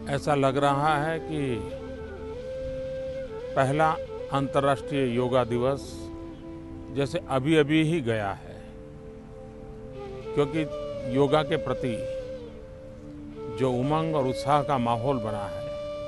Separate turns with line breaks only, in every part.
ऐसा लग रहा है कि पहला अंतर्राष्ट्रीय योगा दिवस जैसे अभी ही गया है, क्योंकि योगा के प्रति जो उमंग और उत्साह का माहौल बना है,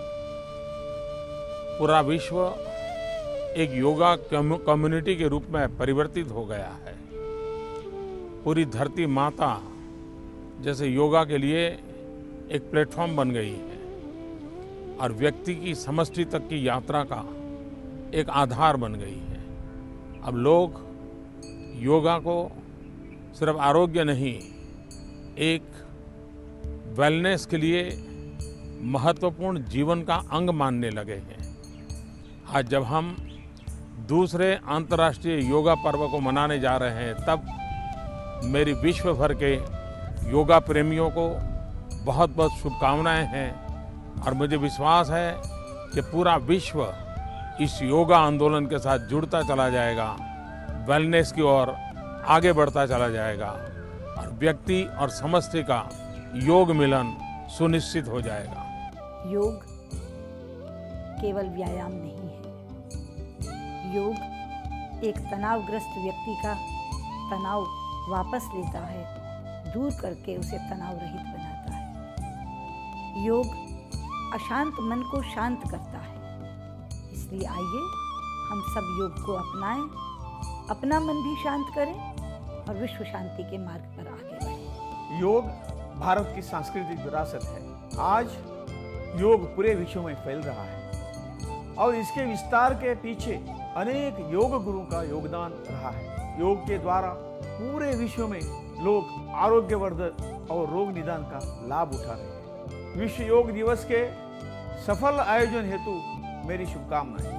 पूरा विश्व एक योगा कम्युनिटी के रूप में परिवर्तित हो गया है। पूरी धरती माता जैसे योगा के लिए एक प्लेटफॉर्म बन गई है और व्यक्ति की समष्टि तक की यात्रा का एक आधार बन गई है। अब लोग योगा को सिर्फ आरोग्य नहीं, एक वेलनेस के लिए महत्वपूर्ण जीवन का अंग मानने लगे हैं। आज जब हम दूसरे अंतर्राष्ट्रीय योगा पर्व को मनाने जा रहे हैं, तब मेरी विश्व भर के योगा प्रेमियों को बहुत बहुत शुभकामनाएं हैं और मुझे विश्वास है कि पूरा विश्व इस योगा आंदोलन के साथ जुड़ता चला जाएगा, वेलनेस की ओर आगे बढ़ता चला जाएगा और व्यक्ति और समष्टि का योग मिलन सुनिश्चित हो जाएगा।
योग केवल व्यायाम नहीं है। योग एक तनावग्रस्त व्यक्ति का तनाव वापस लेता है, दूर करके उसे तनाव रहित बनाता है। योग अशांत मन को शांत करता है। इसलिए आइए हम सब योग को अपनाएं, अपना मन भी शांत करें और विश्व शांति के मार्ग पर आगे बढ़ें।
योग भारत की सांस्कृतिक विरासत है। आज योग पूरे विश्व में फैल रहा है और इसके विस्तार के पीछे अनेक योग गुरुओं का योगदान रहा है। योग के द्वारा पूरे विश्व में लोग आरोग्यवर्धक और रोग निदान का लाभ उठा रहे हैं। विश्व योग दिवस के सफल आयोजन हेतु मेरी शुभकामनाएं।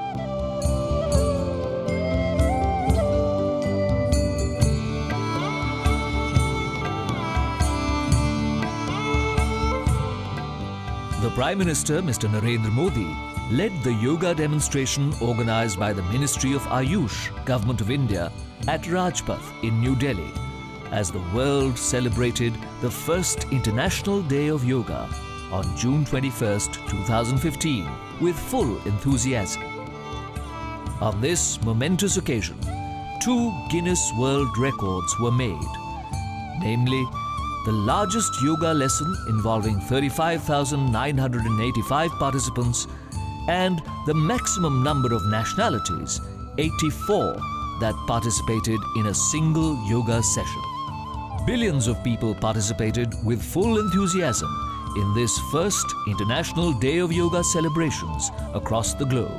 The Prime Minister, Mr. Narendra Modi, led the yoga demonstration organized by the Ministry of AYUSH, Government of India, at Rajpath in New Delhi, as the world celebrated the first International Day of Yoga on June 21st, 2015, with full enthusiasm. On this momentous occasion, 2 Guinness World Records were made, namely the largest yoga lesson involving 35,985 participants and the maximum number of nationalities, 84, that participated in a single yoga session. Billions of people participated with full enthusiasm in this first International Day of Yoga celebrations across the globe.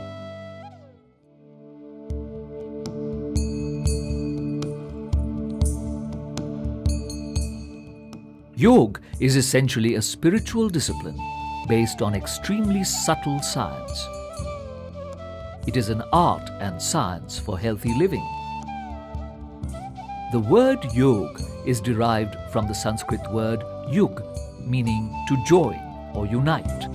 Yoga is essentially a spiritual discipline based on extremely subtle science. It is an art and science for healthy living. The word yoga is derived from the Sanskrit word yug, meaning to join or unite.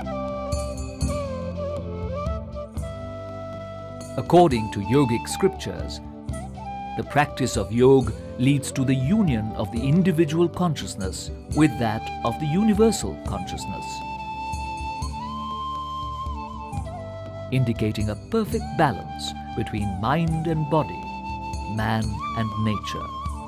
According to yogic scriptures, the practice of yoga leads to the union of the individual consciousness with that of the universal consciousness, indicating a perfect balance between mind and body, man and nature.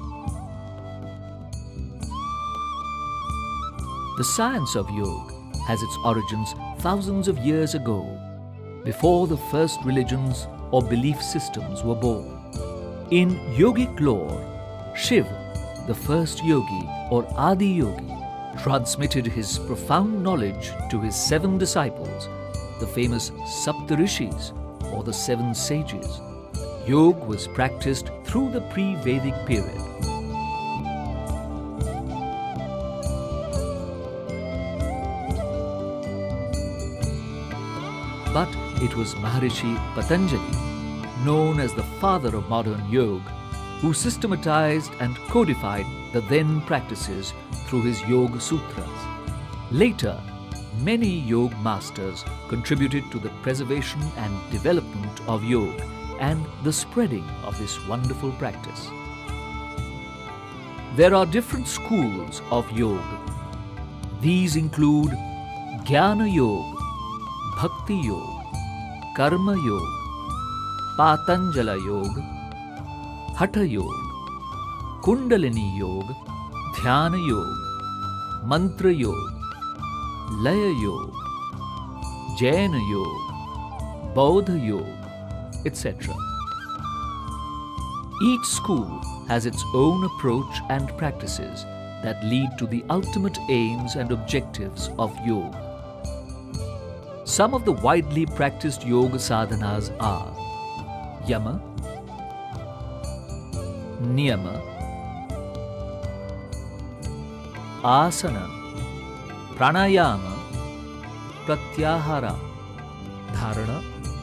The science of yoga has its origins thousands of years ago, before the first religions or belief systems were born. In yogic lore, Shiva, the first yogi or Adi Yogi, transmitted his profound knowledge to his 7 disciples, the famous Saptarishis or the 7 sages. Yoga was practiced through the pre-Vedic period. But it was Maharishi Patanjali, known as the father of modern yoga, who systematized and codified the then practices through his Yoga Sutras. Later, many yoga masters contributed to the preservation and development of yoga and the spreading of this wonderful practice. There are different schools of yoga. These include Jnana Yoga, Bhakti Yoga, Karma Yoga, Patanjala Yoga, Hatha Yoga, Kundalini Yoga, Dhyana Yoga, Mantra Yoga, Laya Yoga, Jaina Yoga, Bauddha Yoga, etc. Each school has its own approach and practices that lead to the ultimate aims and objectives of yoga. Some of the widely practiced yoga sadhanas are Yama, Niyama, Asana, Pranayama, Pratyahara, Dharana,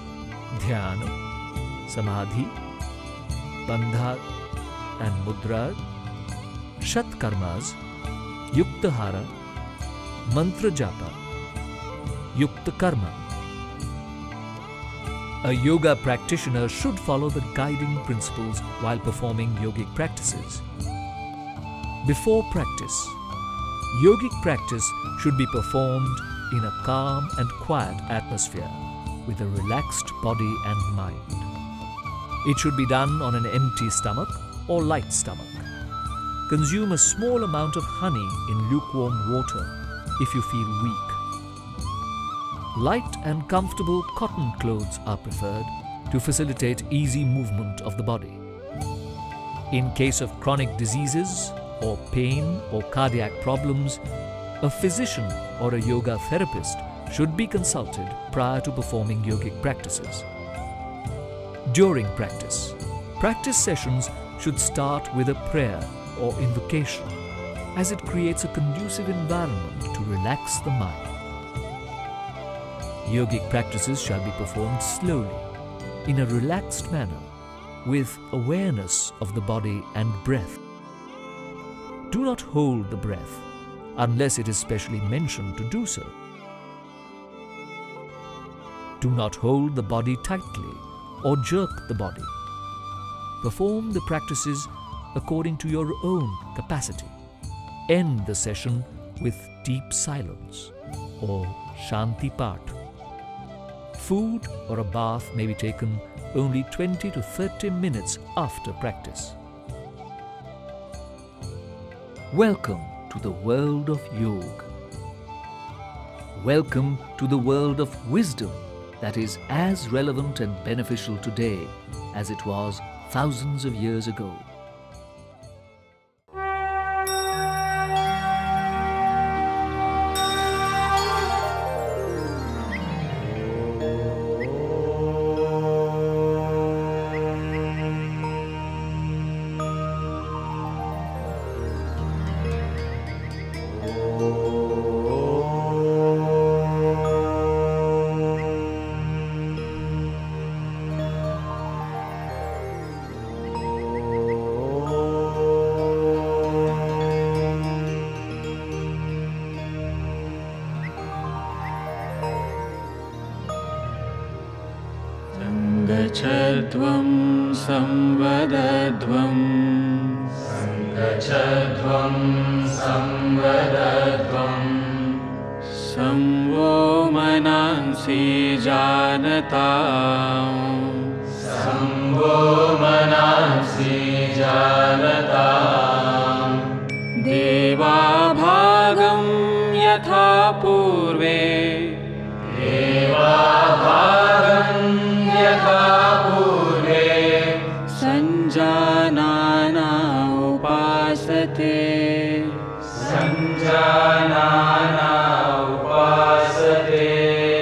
Dhyana, Samadhi, Bandha and Mudra, Shatkarmas, Yuktahara, Mantra Japa, Yukta Karma. A yoga practitioner should follow the guiding principles while performing yogic practices. Before practice, yogic practice should be performed in a calm and quiet atmosphere with a relaxed body and mind. It should be done on an empty stomach or light stomach. Consume a small amount of honey in lukewarm water if you feel weak. Light and comfortable cotton clothes are preferred to facilitate easy movement of the body. In case of chronic diseases or pain or cardiac problems, a physician or a yoga therapist should be consulted prior to performing yogic practices. During practice, practice sessions should start with a prayer or invocation, as it creates a conducive environment to relax the mind. Yogic practices shall be performed slowly, in a relaxed manner, with awareness of the body and breath. Do not hold the breath unless it is specially mentioned to do so. Do not hold the body tightly or jerk the body. Perform the practices according to your own capacity. End the session with deep silence or Shanti Path. Food or a bath may be taken only 20 to 30 minutes after practice. Welcome to the world of yoga. Welcome to the world of wisdom that is as relevant and beneficial today as it was thousands of years ago.
Sangachadvam samvadadvam Sangachadvam samvadadvam Samvo manansi janatam Samvo manansi janatam Deva bhagam yatha purve Deva bhagam yatha purve Sanjanana upasate Sanjanana upasate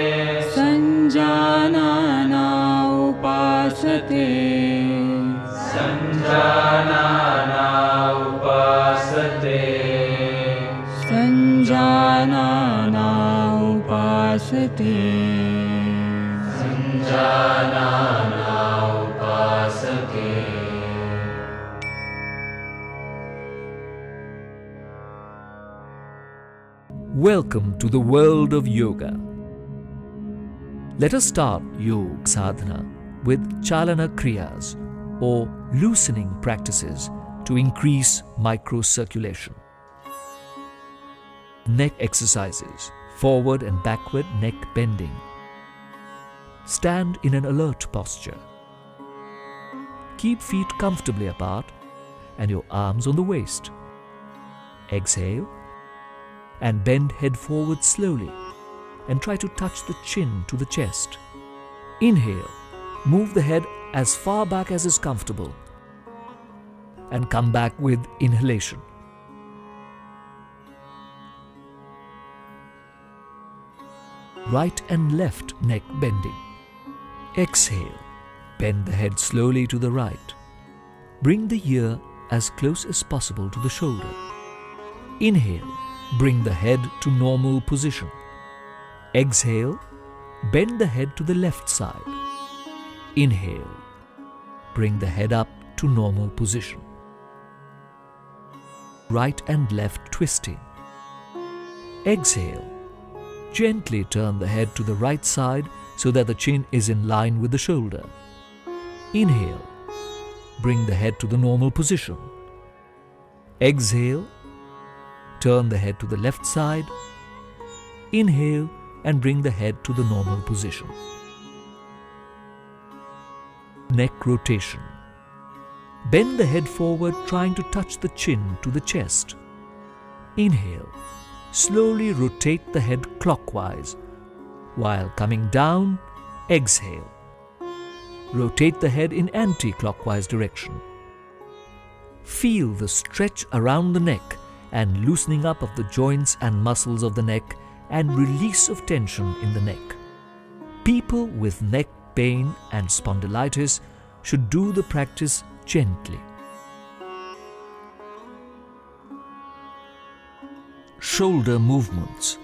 Sanjanana upasate Sanjanana upasate Sanjanana upasate Sanjanana upasate.
Welcome to the world of yoga. Let us start yoga sadhana with chalana kriyas or loosening practices to increase microcirculation. Neck exercises, forward and backward neck bending. Stand in an alert posture. Keep feet comfortably apart and your arms on the waist. Exhale and bend head forward slowly and try to touch the chin to the chest. Inhale, move the head as far back as is comfortable and come back with inhalation. Right and left neck bending. Exhale, bend the head slowly to the right. Bring the ear as close as possible to the shoulder. Inhale, bring the head to normal position. Exhale, bend the head to the left side. Inhale, bring the head up to normal position. Right and left twisting. Exhale, gently turn the head to the right side so that the chin is in line with the shoulder. Inhale, bring the head to the normal position. Exhale, turn the head to the left side. Inhale and bring the head to the normal position. Neck rotation. Bend the head forward, trying to touch the chin to the chest. Inhale. Slowly rotate the head clockwise. While coming down, exhale. Rotate the head in anti-clockwise direction. Feel the stretch around the neck and loosening up of the joints and muscles of the neck and release of tension in the neck. People with neck pain and spondylitis should do the practice gently. Shoulder movements.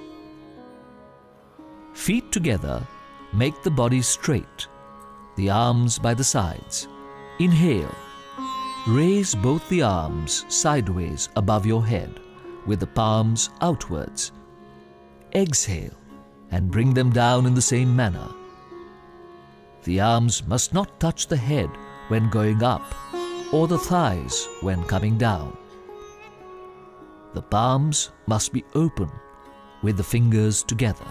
Feet together, make the body straight, the arms by the sides. Inhale. Raise both the arms sideways above your head with the palms outwards. Exhale and bring them down in the same manner. The arms must not touch the head when going up or the thighs when coming down. The palms must be open with the fingers together.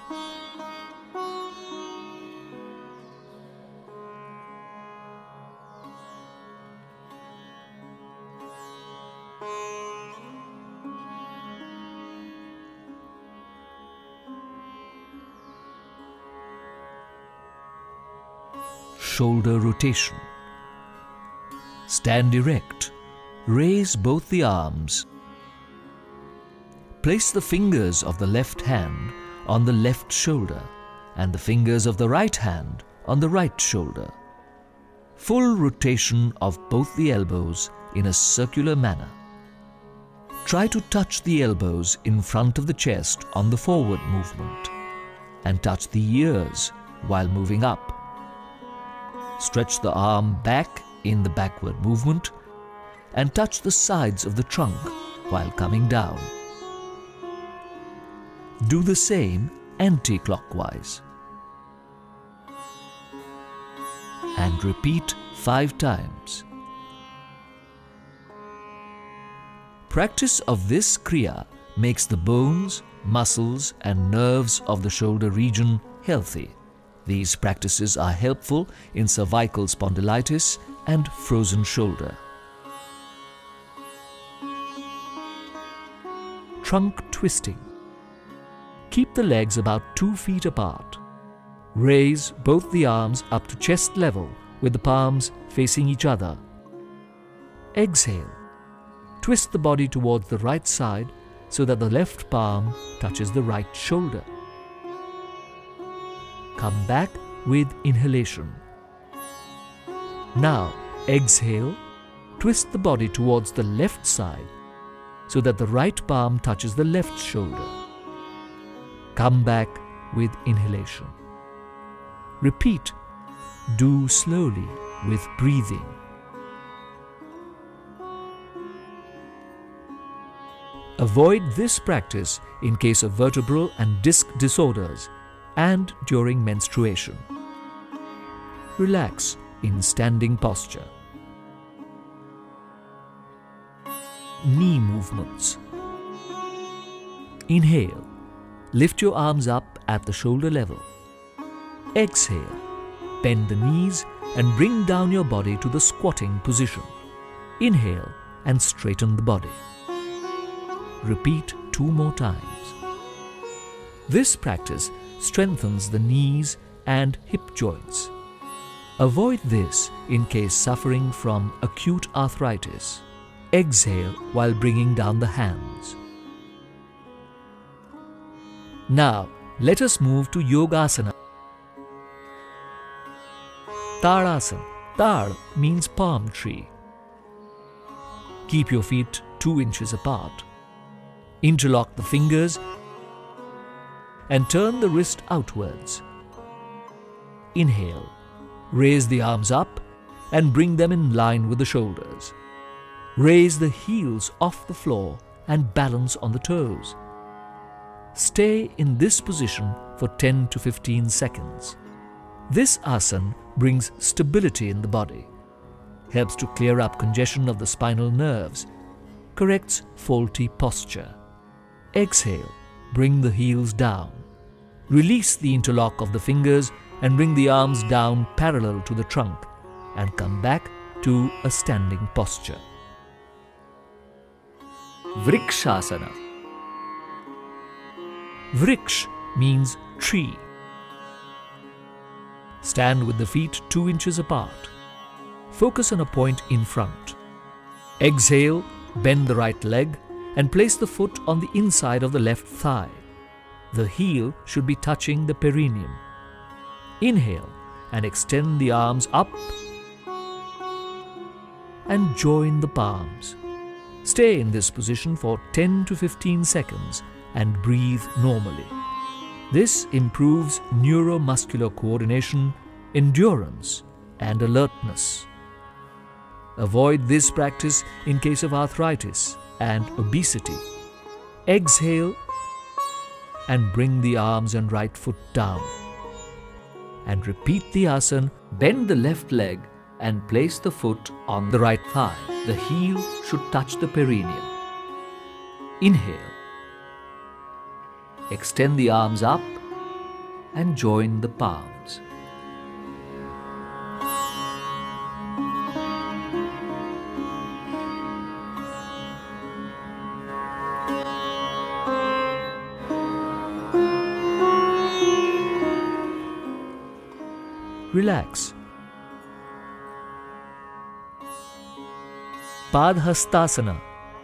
Shoulder rotation. Stand erect. Raise both the arms. Place the fingers of the left hand on the left shoulder and the fingers of the right hand on the right shoulder. Full rotation of both the elbows in a circular manner. Try to touch the elbows in front of the chest on the forward movement and touch the ears while moving up. Stretch the arm back in the backward movement and touch the sides of the trunk while coming down. Do the same anti-clockwise. And repeat 5 times. Practice of this kriya makes the bones, muscles and nerves of the shoulder region healthy. These practices are helpful in cervical spondylitis and frozen shoulder. Trunk twisting. Keep the legs about 2 feet apart. Raise both the arms up to chest level with the palms facing each other. Exhale. Twist the body towards the right side so that the left palm touches the right shoulder. Come back with inhalation. Now exhale, twist the body towards the left side so that the right palm touches the left shoulder. Come back with inhalation. Repeat. Do slowly with breathing. Avoid this practice in case of vertebral and disc disorders and during menstruation. Relax in standing posture. Knee movements. Inhale. lift your arms up at the shoulder level. Exhale, bend the knees and bring down your body to the squatting position. Inhale and straighten the body. Repeat 2 more times. This practice strengthens the knees and hip joints. Avoid this in case suffering from acute arthritis. Exhale while bringing down the hands. Now, let us move to Yogasana. Tadasana. Tad means palm tree. Keep your feet 2 inches apart. Interlock the fingers and turn the wrist outwards. Inhale. Raise the arms up and bring them in line with the shoulders. Raise the heels off the floor and balance on the toes. Stay in this position for 10 to 15 seconds. This asana brings stability in the body, helps to clear up congestion of the spinal nerves, corrects faulty posture. Exhale, bring the heels down. Release the interlock of the fingers and bring the arms down parallel to the trunk and come back to a standing posture. Vrikshasana. Vriksh means tree. Stand with the feet 2 inches apart. Focus on a point in front. Exhale, bend the right leg and place the foot on the inside of the left thigh. The heel should be touching the perineum. Inhale and extend the arms up and join the palms. Stay in this position for 10 to 15 seconds and breathe normally. This improves neuromuscular coordination, endurance, and alertness. Avoid this practice in case of arthritis and obesity. Exhale and bring the arms and right foot down. And repeat the asana. Bend the left leg and place the foot on the right thigh. The heel should touch the perineum. Inhale. Extend the arms up and join the palms. Relax. Padhastasana.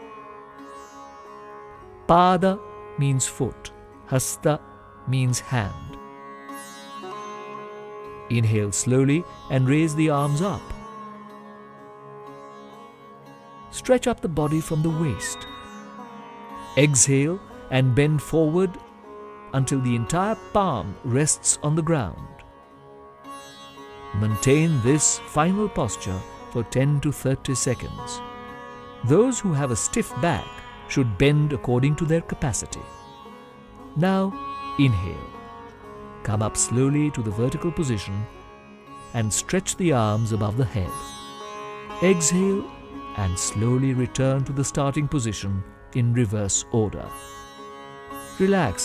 Pada means foot. Hasta means hand. Inhale slowly and raise the arms up. Stretch up the body from the waist. Exhale and bend forward until the entire palm rests on the ground. Maintain this final posture for 10 to 30 seconds. Those who have a stiff back should bend according to their capacity. Now, inhale. Come up slowly to the vertical position and stretch the arms above the head. Exhale and slowly return to the starting position in reverse order. Relax.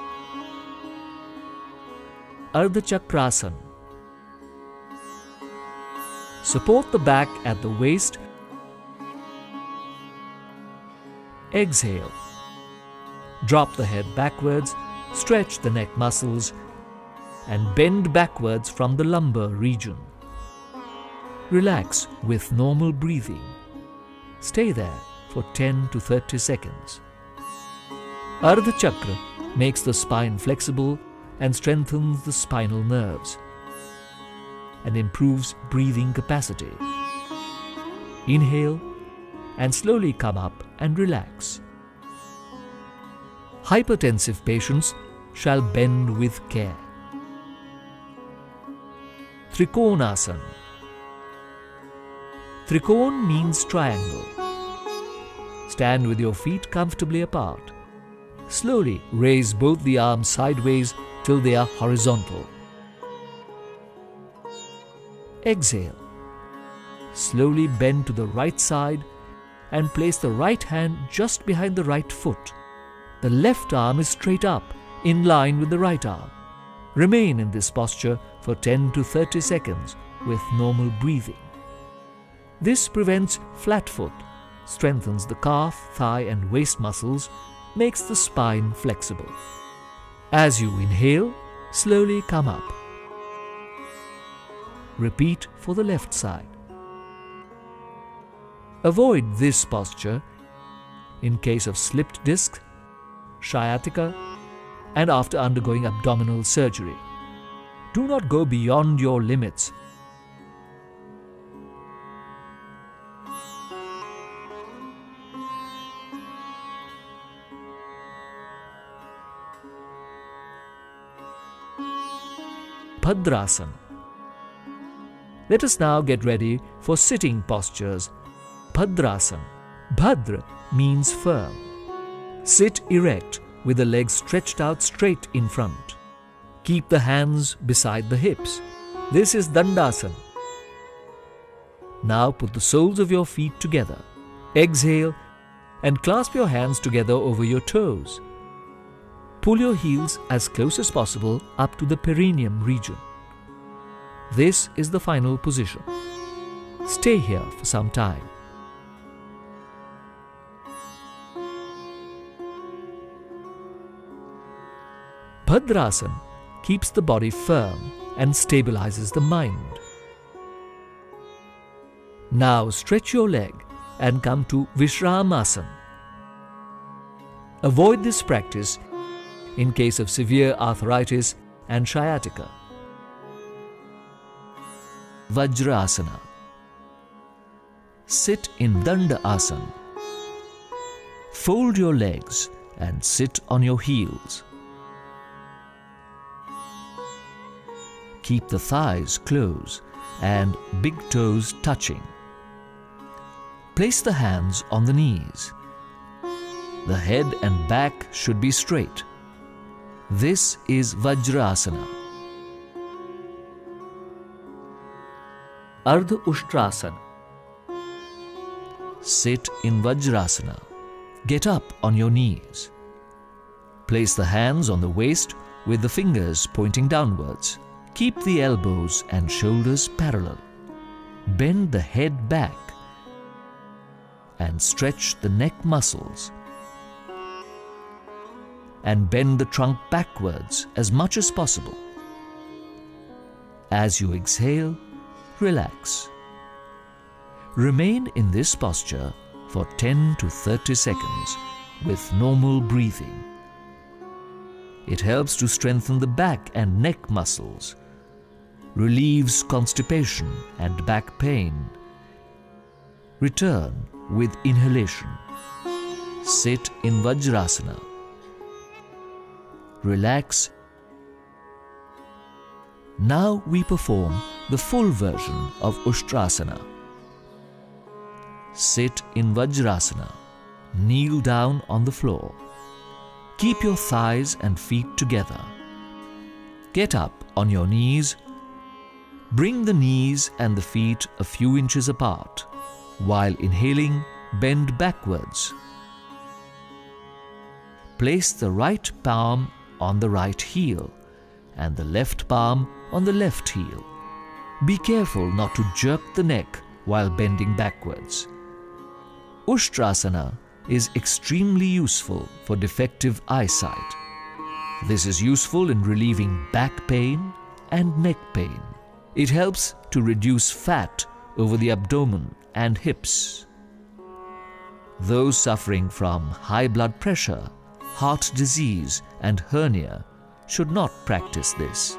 Ardha Chakrasana. Support the back at the waist. Exhale. Drop the head backwards, stretch the neck muscles, and bend backwards from the lumbar region. Relax with normal breathing. Stay there for 10 to 30 seconds. Ardha Chakra makes the spine flexible and strengthens the spinal nerves and improves breathing capacity. Inhale and slowly come up and relax. Hypertensive patients shall bend with care. Trikonasana. Trikon means triangle. Stand with your feet comfortably apart. Slowly raise both the arms sideways till they are horizontal. Exhale. Slowly bend to the right side and place the right hand just behind the right foot. The left arm is straight up in line with the right arm. Remain in this posture for 10 to 30 seconds with normal breathing. This prevents flat foot, strengthens the calf, thigh and waist muscles, makes the spine flexible. As you inhale, slowly come up. Repeat for the left side. Avoid this posture in case of slipped disc, sciatica, and after undergoing abdominal surgery. Do not go beyond your limits. Bhadrasana. Let us now get ready for sitting postures. Bhadrasana. Bhadra means firm. Sit erect with the legs stretched out straight in front. Keep the hands beside the hips. This is Dandasana. Now put the soles of your feet together. Exhale and clasp your hands together over your toes. Pull your heels as close as possible up to the perineum region. This is the final position. Stay here for some time. Bhadrasana keeps the body firm and stabilizes the mind. Now stretch your leg and come to Vishramasana. Avoid this practice in case of severe arthritis and sciatica. Vajrasana. Sit in Danda Asana. Fold your legs and sit on your heels. Keep the thighs close and big toes touching. Place the hands on the knees. The head and back should be straight. This is Vajrasana. Ardha Ushtrasana. Sit in Vajrasana. Get up on your knees. Place the hands on the waist with the fingers pointing downwards. Keep the elbows and shoulders parallel. Bend the head back and stretch the neck muscles. And bend the trunk backwards as much as possible. As you exhale, relax. Remain in this posture for 10 to 30 seconds with normal breathing. It helps to strengthen the back and neck muscles, relieves constipation and back pain. Return with inhalation. Sit in Vajrasana. Relax. Now we perform the full version of Ushtrasana. Sit in Vajrasana. Kneel down on the floor. Keep your thighs and feet together. Get up on your knees. Bring the knees and the feet a few inches apart. While inhaling, bend backwards. Place the right palm on the right heel and the left palm on the left heel. Be careful not to jerk the neck while bending backwards. Ushtrasana is extremely useful for defective eyesight. This is useful in relieving back pain and neck pain. It helps to reduce fat over the abdomen and hips. Those suffering from high blood pressure, heart disease and hernia should not practice this.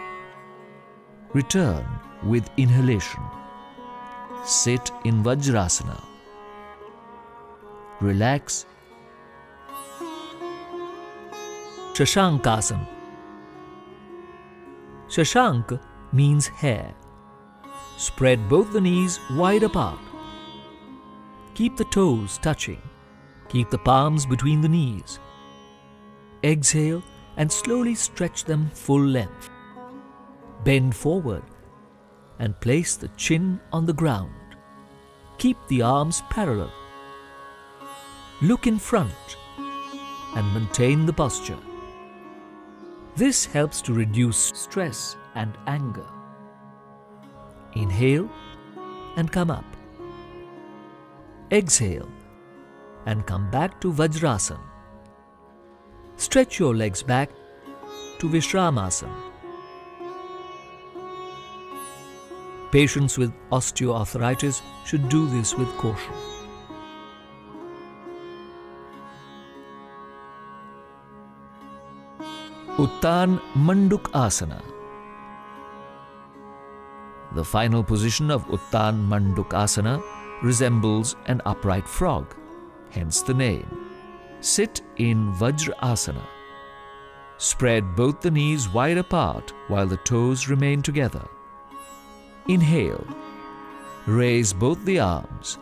Return with inhalation. Sit in Vajrasana. Relax. Shashankasana. Shashank means hair. Spread both the knees wide apart. Keep the toes touching. Keep the palms between the knees. Exhale and slowly stretch them full length. Bend forward and place the chin on the ground. Keep the arms parallel. Look in front and maintain the posture. This helps to reduce stress and anger. Inhale and come up. Exhale and come back to Vajrasana. Stretch your legs back to Vishramasana. Patients with osteoarthritis should do this with caution. Uttan Manduk Asana. The final position of Uttan Manduk Asana resembles an upright frog, hence the name. Sit in Vajra Asana. Spread both the knees wide apart while the toes remain together. Inhale. Raise both the arms.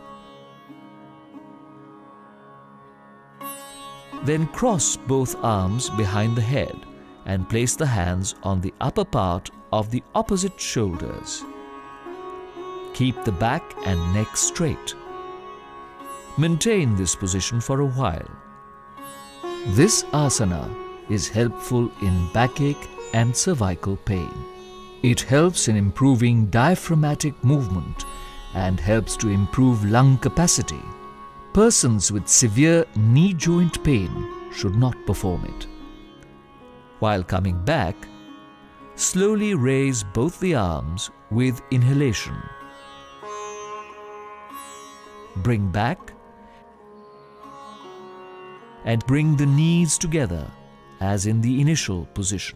Then cross both arms behind the head and place the hands on the upper part of the opposite shoulders. Keep the back and neck straight. Maintain this position for a while. This asana is helpful in backache and cervical pain. It helps in improving diaphragmatic movement and helps to improve lung capacity. Persons with severe knee joint pain should not perform it. While coming back, slowly raise both the arms with inhalation. Bring back and bring the knees together as in the initial position.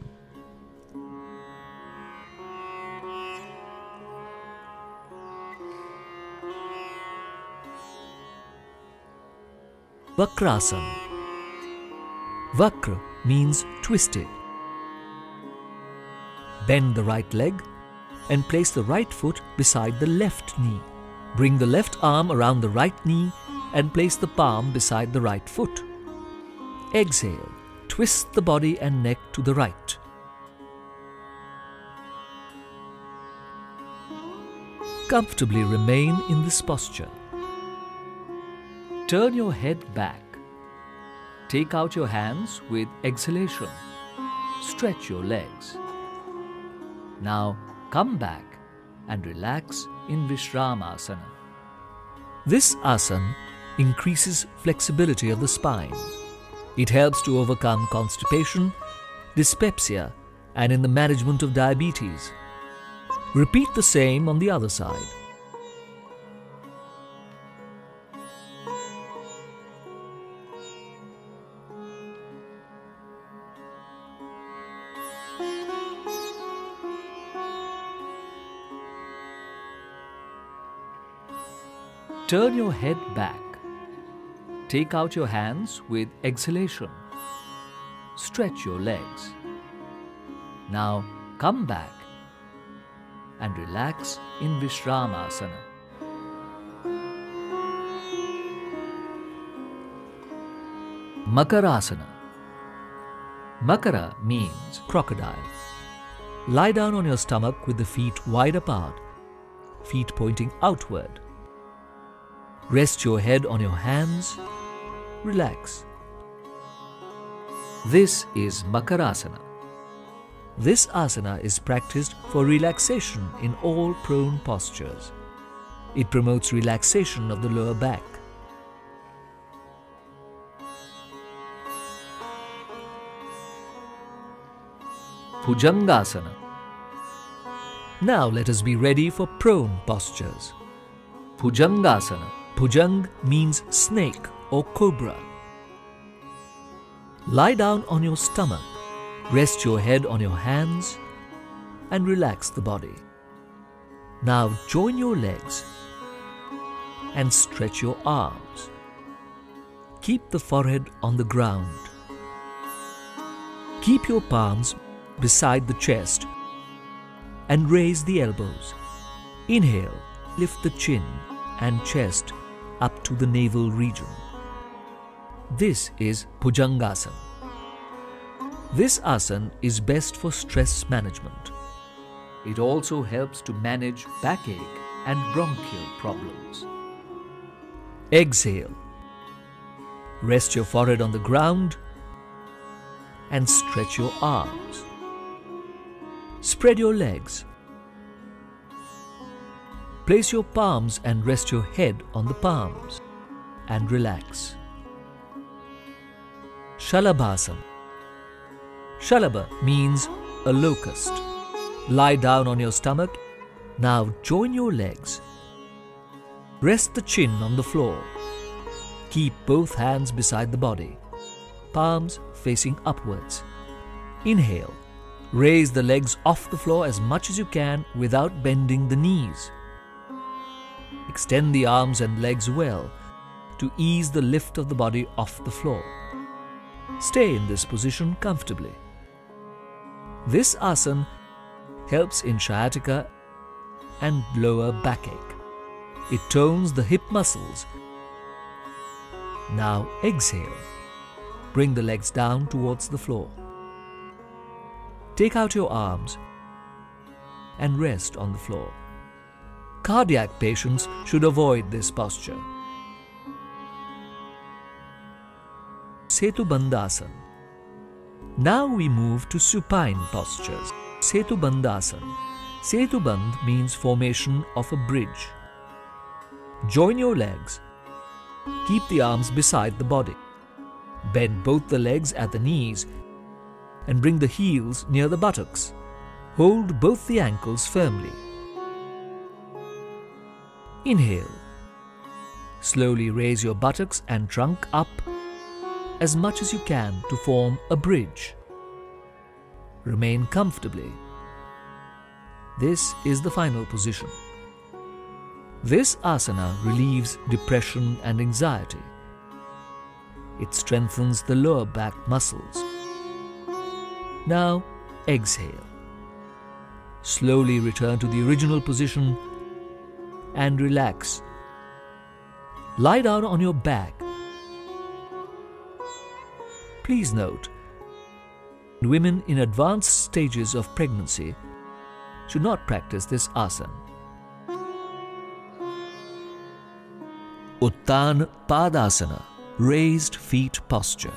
Vakrasana. Vakra means twisted. Bend the right leg and place the right foot beside the left knee. Bring the left arm around the right knee and place the palm beside the right foot. Exhale. Twist the body and neck to the right. Comfortably remain in this posture. Turn your head back. Take out your hands with exhalation. Stretch your legs. Now come back and relax in Vishramasana. This asana increases flexibility of the spine. It helps to overcome constipation, dyspepsia, and in the management of diabetes. Repeat the same on the other side. Turn your head back. Take out your hands with exhalation. Stretch your legs. Now come back and relax in Vishramasana. Makarasana. Makara means crocodile. Lie down on your stomach with the feet wide apart, feet pointing outward. Rest your head on your hands. Relax. This is Makarasana. This asana is practiced for relaxation in all prone postures. It promotes relaxation of the lower back. Bhujangasana. Now let us be ready for prone postures. Bhujangasana. Bhujang means snake or cobra. Lie down on your stomach, rest your head on your hands and relax the body. Now join your legs and stretch your arms. Keep the forehead on the ground. Keep your palms beside the chest and raise the elbows. Inhale, lift the chin and chest up to the navel region. This is Bhujangasana. This asana is best for stress management. It also helps to manage backache and bronchial problems. Exhale. Rest your forehead on the ground and stretch your arms. Spread your legs. Place your palms and rest your head on the palms and relax. Shalabhasana. Shalabha means a locust. Lie down on your stomach. Now join your legs. Rest the chin on the floor. Keep both hands beside the body, palms facing upwards. Inhale. Raise the legs off the floor as much as you can without bending the knees. Extend the arms and legs well to ease the lift of the body off the floor. Stay in this position comfortably. This asana helps in sciatica and lower backache. It tones the hip muscles. Now exhale. Bring the legs down towards the floor. Take out your arms and rest on the floor. Cardiac patients should avoid this posture. Setubandhasana. Now we move to supine postures. Setubandhasana. Setubandh means formation of a bridge. Join your legs. Keep the arms beside the body. Bend both the legs at the knees and bring the heels near the buttocks. Hold both the ankles firmly. Inhale. Slowly raise your buttocks and trunk up as much as you can to form a bridge. Remain comfortably. This is the final position. This asana relieves depression and anxiety. It strengthens the lower back muscles. Now exhale. Slowly return to the original position and relax. Lie down on your back. Please note, women in advanced stages of pregnancy should not practice this asana. Uttan Padasana, raised feet posture.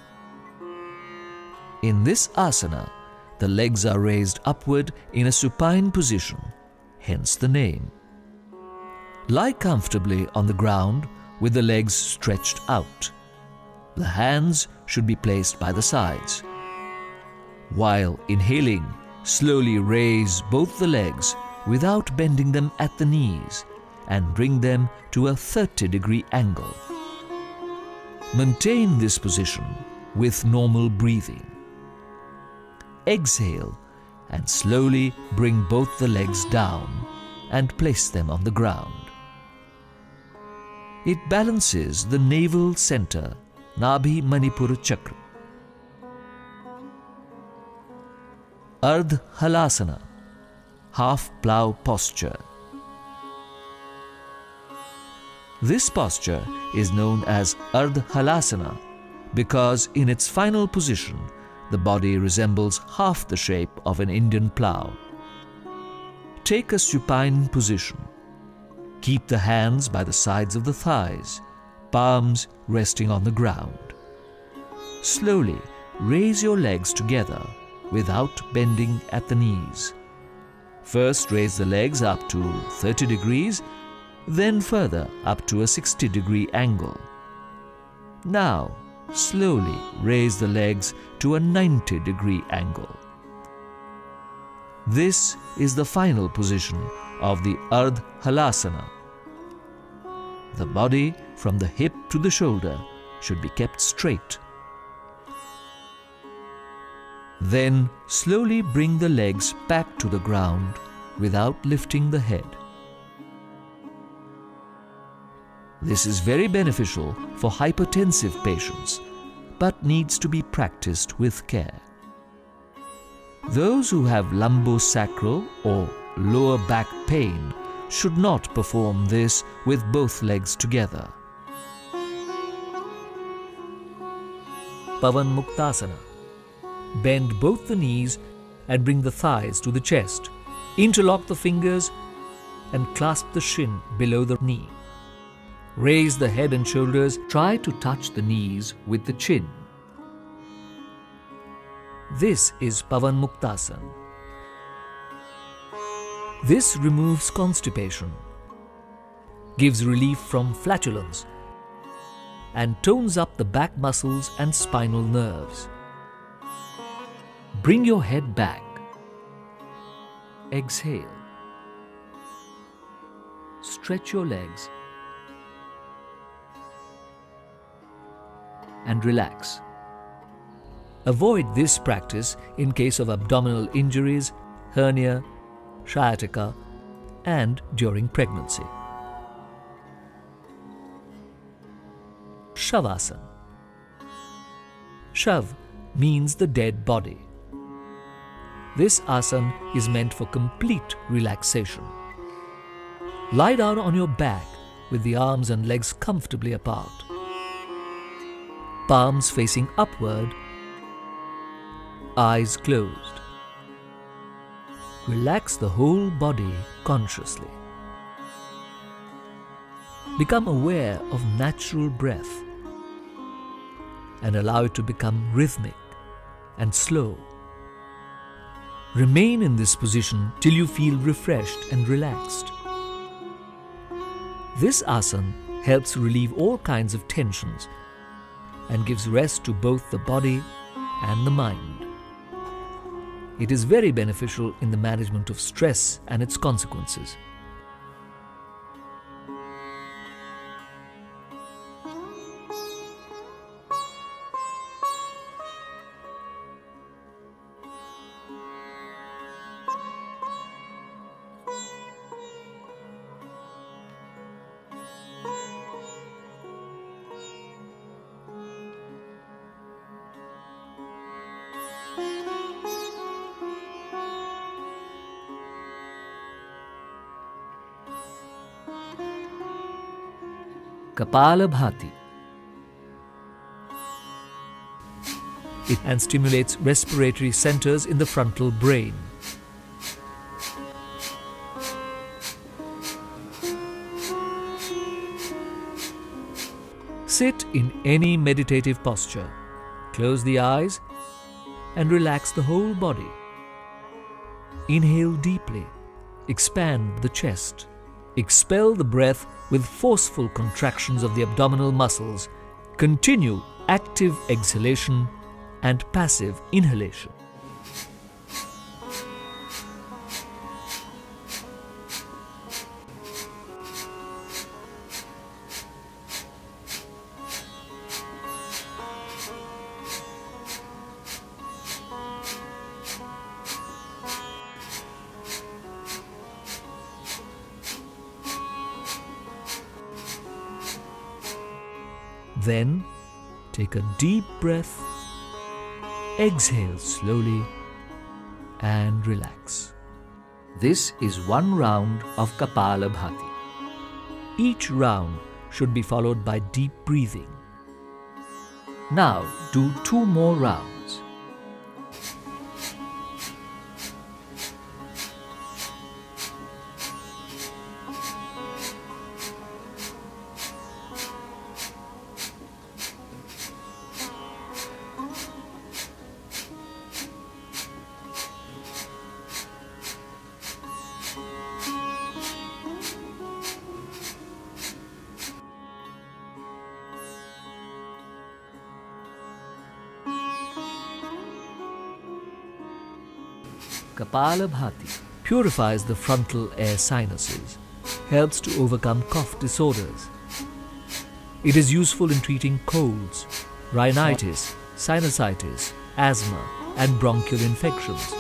In this asana, the legs are raised upward in a supine position, hence the name. Lie comfortably on the ground with the legs stretched out. The hands should be placed by the sides. While inhaling, slowly raise both the legs without bending them at the knees and bring them to a 30-degree angle. Maintain this position with normal breathing. Exhale and slowly bring both the legs down and place them on the ground. It balances the navel center, Nabhi Manipura Chakra. Ardh Halasana, half plow posture. This posture is known as Ardh Halasana because in its final position, the body resembles half the shape of an Indian plow. Take a supine position. Keep the hands by the sides of the thighs, palms resting on the ground. Slowly raise your legs together without bending at the knees. First raise the legs up to 30 degrees, then further up to a 60-degree angle. Now slowly raise the legs to a 90-degree angle. This is the final position of the Ardh Halasana. The body from the hip to the shoulder should be kept straight. Then slowly bring the legs back to the ground without lifting the head. This is very beneficial for hypertensive patients, but needs to be practiced with care. Those who have lumbosacral or lower back pain should not perform this with both legs together. Pavan Muktasana. Bend both the knees and bring the thighs to the chest. Interlock the fingers and clasp the shin below the knee. Raise the head and shoulders. Try to touch the knees with the chin. This is Pavan Muktasan. This removes constipation, gives relief from flatulence, and tones up the back muscles and spinal nerves. Bring your head back. Exhale. Stretch your legs and relax. Avoid this practice in case of abdominal injuries, hernia, sciatica, and during pregnancy. Shavasana. Shav means the dead body. This asana is meant for complete relaxation. Lie down on your back with the arms and legs comfortably apart. Palms facing upward, eyes closed. Relax the whole body consciously. Become aware of natural breath and allow it to become rhythmic and slow. Remain in this position till you feel refreshed and relaxed. This asana helps relieve all kinds of tensions and gives rest to both the body and the mind. It is very beneficial in the management of stress and its consequences. Kapalabhati. And stimulates respiratory centers in the frontal brain. Sit in any meditative posture. Close the eyes and relax the whole body. Inhale deeply. Expand the chest. Expel the breath with forceful contractions of the abdominal muscles. Continue active exhalation and passive inhalation. Then, take a deep breath, exhale slowly and relax. This is one round of Kapalabhati. Each round should be followed by deep breathing. Now, do 2 more rounds. Kapalabhati purifies the frontal air sinuses, helps to overcome cough disorders. It is useful in treating colds, rhinitis, sinusitis, asthma, and bronchial infections.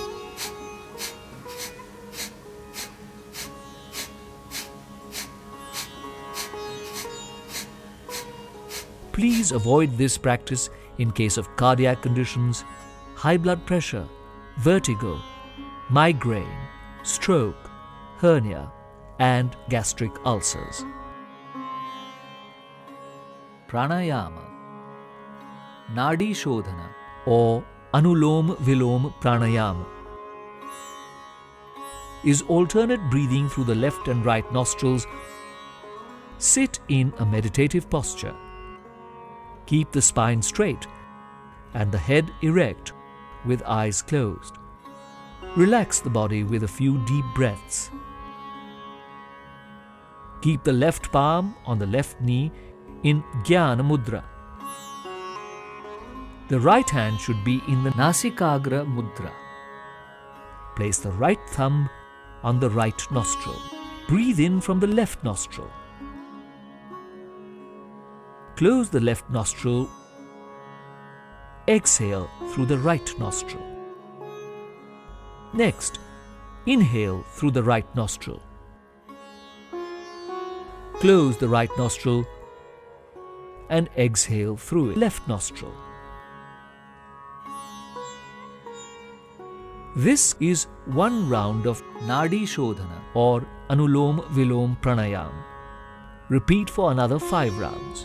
Please avoid this practice in case of cardiac conditions, high blood pressure, vertigo, migraine, stroke, hernia, and gastric ulcers. Pranayama, Nadi Shodhana or Anulom Vilom Pranayama is alternate breathing through the left and right nostrils. Sit in a meditative posture. Keep the spine straight and the head erect with eyes closed. Relax the body with a few deep breaths. Keep the left palm on the left knee in Jnana Mudra. The right hand should be in the Nasikagra Mudra. Place the right thumb on the right nostril. Breathe in from the left nostril. Close the left nostril. Exhale through the right nostril. Next, inhale through the right nostril. Close the right nostril and exhale through the left nostril. This is one round of Nadi Shodhana or Anulom Vilom Pranayam. Repeat for another 5 rounds.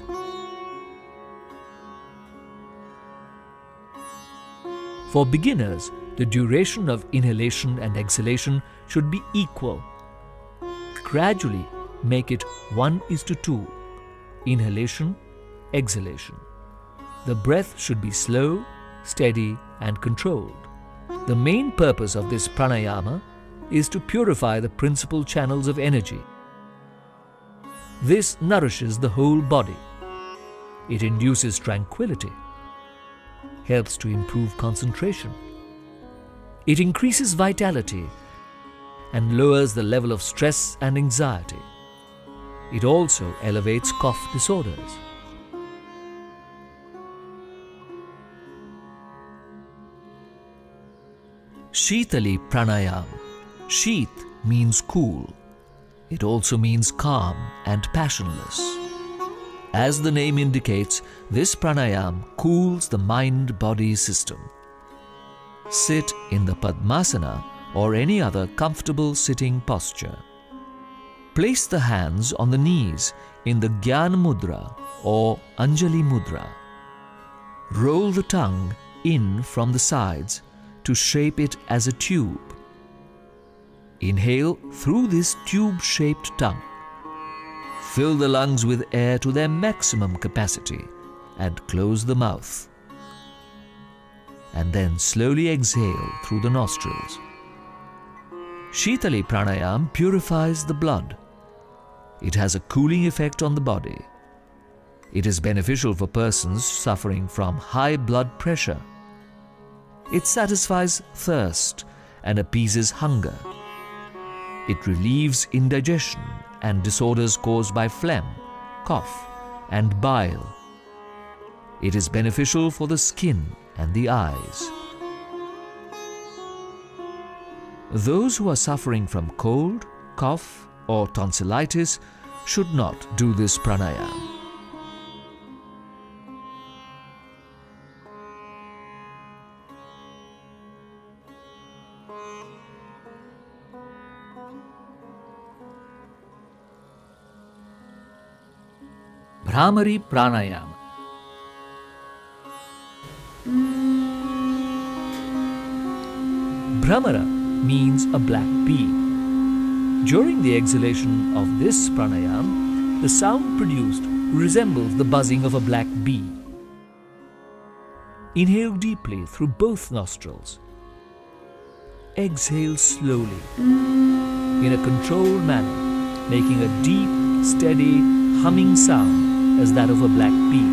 For beginners, the duration of inhalation and exhalation should be equal. Gradually make it 1:2. Inhalation, exhalation. The breath should be slow, steady and controlled. The main purpose of this pranayama is to purify the principal channels of energy. This nourishes the whole body. It induces tranquility, helps to improve concentration. It increases vitality and lowers the level of stress and anxiety. It also elevates cough disorders. Shitali Pranayam. Sheet means cool. It also means calm and passionless. As the name indicates, this pranayam cools the mind-body system. Sit in the Padmasana or any other comfortable sitting posture. Place the hands on the knees in the Jnana Mudra or Anjali Mudra. Roll the tongue in from the sides to shape it as a tube. Inhale through this tube-shaped tongue. Fill the lungs with air to their maximum capacity and close the mouth. And then slowly exhale through the nostrils. Shitali Pranayam purifies the blood. It has a cooling effect on the body. It is beneficial for persons suffering from high blood pressure. It satisfies thirst and appeases hunger. It relieves indigestion and disorders caused by phlegm, cough, and bile. It is beneficial for the skin and the eyes. Those who are suffering from cold, cough, or tonsillitis should not do this pranayam. Bhramari Pranayam. Bhramara means a black bee. During the exhalation of this pranayam, the sound produced resembles the buzzing of a black bee. Inhale deeply through both nostrils. Exhale slowly, in a controlled manner, making a deep, steady, humming sound as that of a black bee.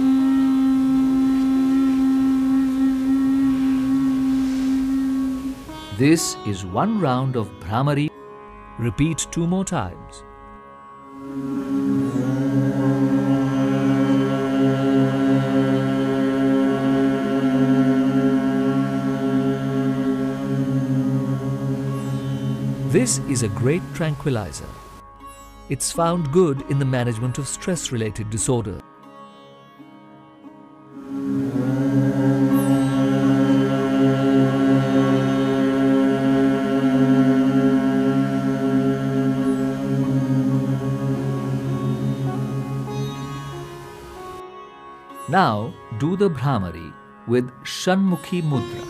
This is one round of Bhramari. Repeat 2 more times. This is a great tranquilizer. It's found good in the management of stress-related disorders. Now do the Bhramari with Shanmukhi Mudra.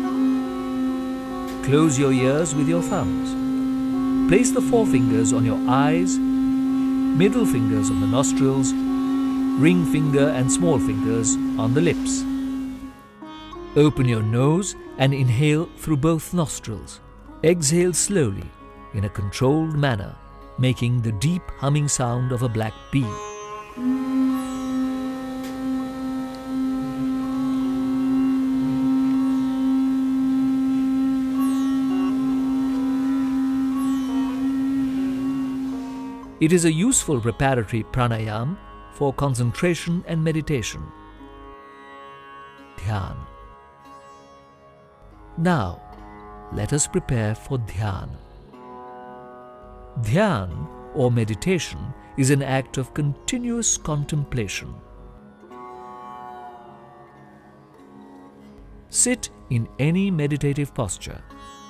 Close your ears with your thumbs. Place the forefingers on your eyes, middle fingers on the nostrils, ring finger and small fingers on the lips. Open your nose and inhale through both nostrils. Exhale slowly in a controlled manner, making the deep humming sound of a black bee. It is a useful preparatory pranayam for concentration and meditation. Dhyan. Now, let us prepare for Dhyan. Dhyan or meditation is an act of continuous contemplation. Sit in any meditative posture.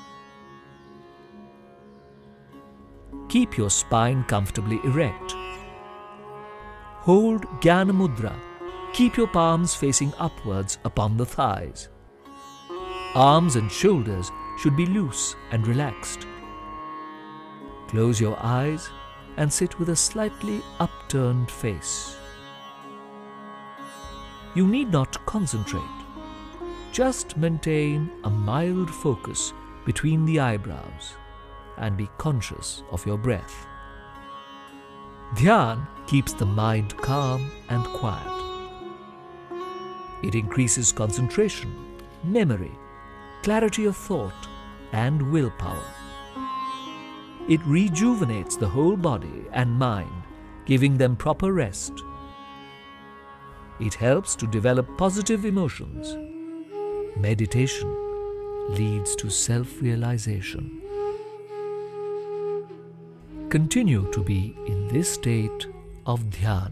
Keep your spine comfortably erect. Hold Jnana Mudra. Keep your palms facing upwards upon the thighs. Arms and shoulders should be loose and relaxed. Close your eyes and sit with a slightly upturned face. You need not concentrate. Just maintain a mild focus between the eyebrows and be conscious of your breath. Dhyan keeps the mind calm and quiet. It increases concentration, memory, clarity of thought, and willpower. It rejuvenates the whole body and mind, giving them proper rest. It helps to develop positive emotions. Meditation leads to self-realization. Continue to be in this state of Dhyan.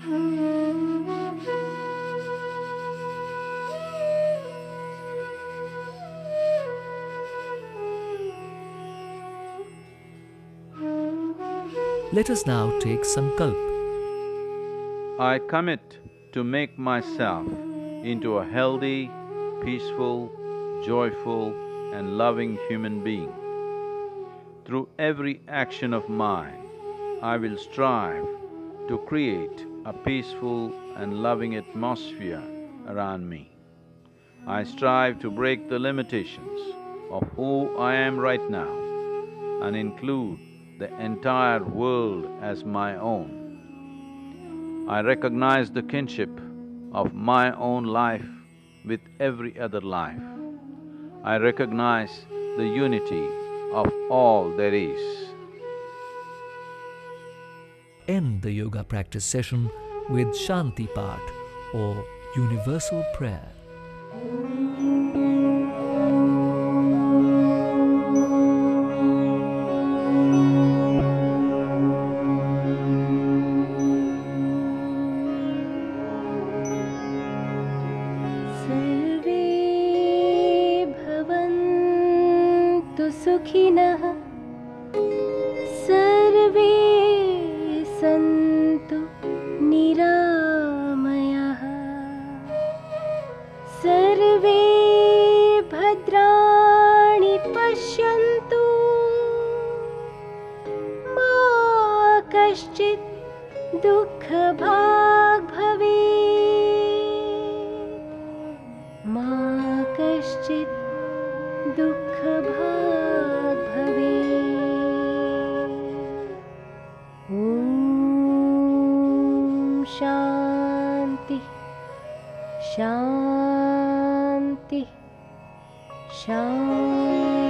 Let us now take Sankalp.
I commit to make myself into a healthy, peaceful, joyful and loving human being. Through every action of mine, I will strive to create a peaceful and loving atmosphere around me. I strive to break the limitations of who I am right now and include the entire world as my own. I recognize the kinship of my own life with every other life. I recognize the unity of all there is.
End the yoga practice session with Shanti Path or universal prayer.
सुखिनः सर्वे सन्तु निरामयाः सर्वे भद्राणि पश्यन्तु मा कश्चित् दुःखभाग् भवेत् मा कश्चित् दुःखभाग् भवेत्। ॐ शान्ति शान्ति शान्ति।